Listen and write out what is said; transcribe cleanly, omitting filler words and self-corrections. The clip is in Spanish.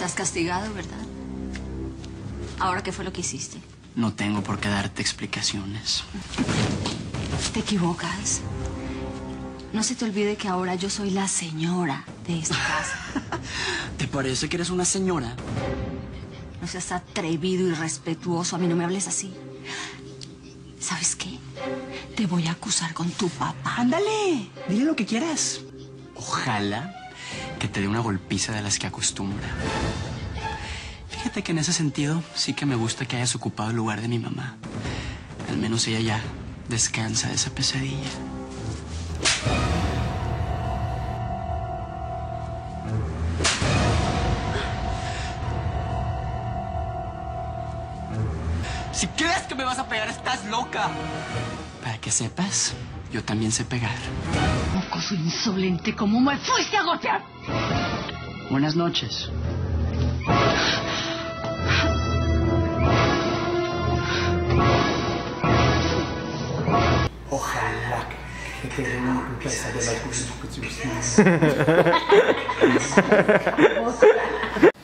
Estás castigado, ¿verdad? ¿Ahora qué fue lo que hiciste? No tengo por qué darte explicaciones. Te equivocas. No se te olvide que ahora yo soy la señora de esta casa. ¿Te parece que eres una señora? No seas atrevido y respetuoso. A mí no me hables así. ¿Sabes qué? Te voy a acusar con tu papá. Ándale, dile lo que quieras. Ojalá que te dé una golpiza de las que acostumbra. Fíjate que en ese sentido sí que me gusta que hayas ocupado el lugar de mi mamá. Al menos ella ya descansa de esa pesadilla. Si crees que me vas a pegar, estás loca. Para que sepas, yo también sé pegar. Mocoso insolente, ¿cómo me fuiste a golpear? Buenas noches. Ojalá que te dé una golpiza de las cosas que tú